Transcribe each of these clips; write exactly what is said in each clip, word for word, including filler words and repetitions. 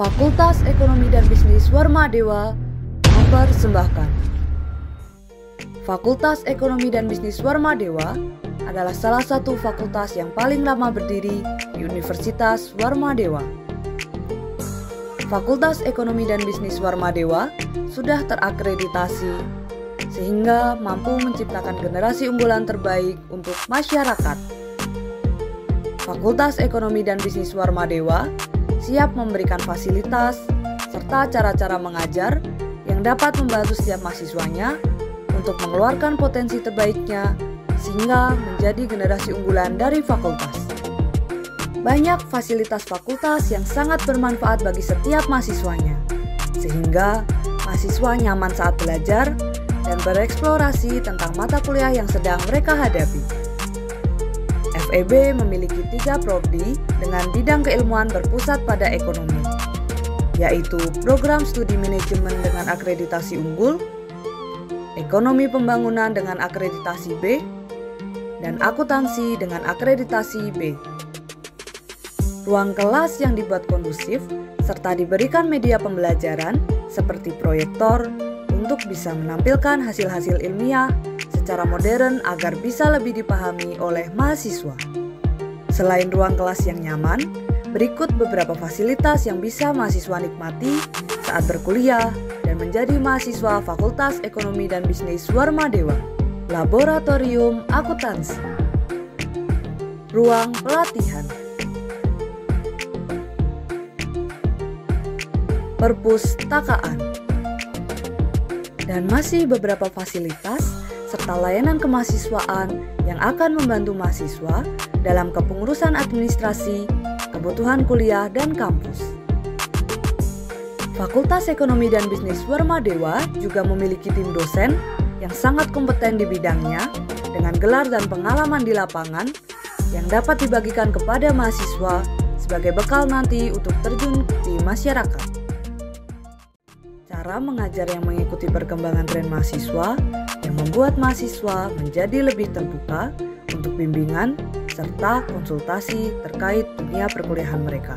Fakultas Ekonomi dan Bisnis Warmadewa mempersembahkan. Fakultas Ekonomi dan Bisnis Warmadewa adalah salah satu fakultas yang paling lama berdiri di Universitas Warmadewa. Fakultas Ekonomi dan Bisnis Warmadewa sudah terakreditasi sehingga mampu menciptakan generasi unggulan terbaik untuk masyarakat. Fakultas Ekonomi dan Bisnis Warmadewa siap memberikan fasilitas serta cara-cara mengajar yang dapat membantu setiap mahasiswanya untuk mengeluarkan potensi terbaiknya sehingga menjadi generasi unggulan dari fakultas. Banyak fasilitas fakultas yang sangat bermanfaat bagi setiap mahasiswanya, sehingga mahasiswa nyaman saat belajar dan bereksplorasi tentang mata kuliah yang sedang mereka hadapi. F E B memiliki tiga prodi dengan bidang keilmuan berpusat pada ekonomi, yaitu program studi manajemen dengan akreditasi unggul, ekonomi pembangunan dengan akreditasi B, dan akuntansi dengan akreditasi B. Ruang kelas yang dibuat kondusif serta diberikan media pembelajaran seperti proyektor untuk bisa menampilkan hasil-hasil ilmiah secara modern agar bisa lebih dipahami oleh mahasiswa. Selain ruang kelas yang nyaman, berikut beberapa fasilitas yang bisa mahasiswa nikmati saat berkuliah dan menjadi mahasiswa Fakultas Ekonomi dan Bisnis Warmadewa. Laboratorium akuntansi, ruang pelatihan, perpustakaan, dan masih beberapa fasilitas serta layanan kemahasiswaan yang akan membantu mahasiswa dalam kepengurusan administrasi, kebutuhan kuliah, dan kampus. Fakultas Ekonomi dan Bisnis Warmadewa juga memiliki tim dosen yang sangat kompeten di bidangnya dengan gelar dan pengalaman di lapangan yang dapat dibagikan kepada mahasiswa sebagai bekal nanti untuk terjun di masyarakat. Cara mengajar yang mengikuti perkembangan tren mahasiswa yang membuat mahasiswa menjadi lebih terbuka untuk bimbingan serta konsultasi terkait dunia perkuliahan mereka.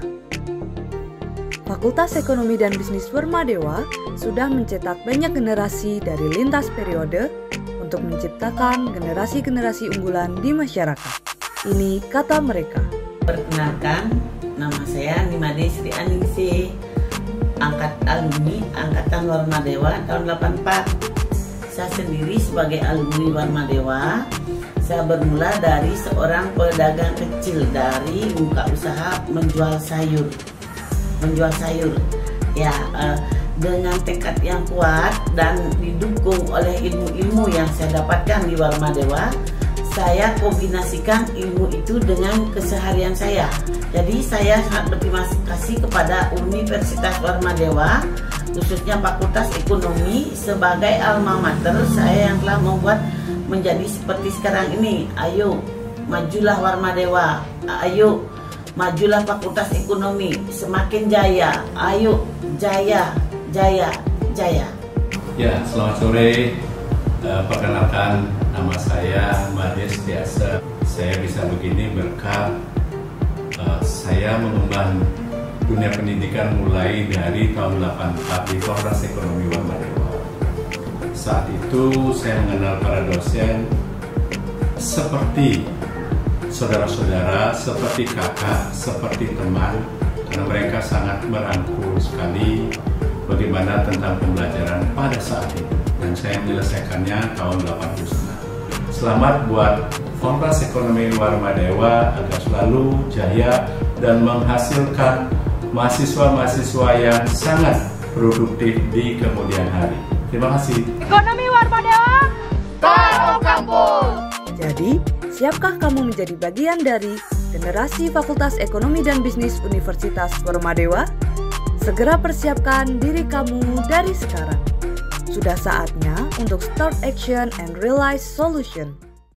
Fakultas Ekonomi dan Bisnis Warmadewa sudah mencetak banyak generasi dari lintas periode untuk menciptakan generasi-generasi unggulan di masyarakat. Ini kata mereka. Perkenalkan, nama saya Nimade Sri Aningsih, angkat alumni Angkatan Warmadewa tahun delapan puluh empat. Saya sendiri sebagai alumni Warmadewa, saya bermula dari seorang pedagang kecil dari buka usaha menjual sayur. Menjual sayur, ya eh, dengan tekad yang kuat dan didukung oleh ilmu-ilmu yang saya dapatkan di Warmadewa, saya kombinasikan ilmu itu dengan keseharian saya. Jadi saya sangat berterima kasih kepada Universitas Warmadewa, khususnya Fakultas Ekonomi sebagai alma mater saya yang telah membuat menjadi seperti sekarang ini. Ayo, majulah Warmadewa. Ayo, majulah Fakultas Ekonomi, semakin jaya. Ayo, jaya, jaya, jaya. Ya, selamat sore. Uh, perkenalkan, nama saya Mades Biasa. Saya bisa begini berkat uh, saya mengemban dunia pendidikan mulai dari tahun delapan puluh empat di Fakultas Ekonomi Warmadewa. Saat itu saya mengenal para dosen seperti saudara-saudara, seperti kakak, seperti teman, karena mereka sangat merangkul sekali bagaimana tentang pembelajaran pada saat itu. Dan saya menyelesaikannya tahun delapan puluh sembilan. Selamat buat Fakultas Ekonomi Warmadewa agar selalu jaya dan menghasilkan mahasiswa-mahasiswa yang sangat produktif di kemudian hari. Terima kasih. Ekonomi Warmadewa, taruh kampus. Jadi, siapkah kamu menjadi bagian dari generasi Fakultas Ekonomi dan Bisnis Universitas Warmadewa? Segera persiapkan diri kamu dari sekarang. Sudah saatnya untuk start action and realize solution.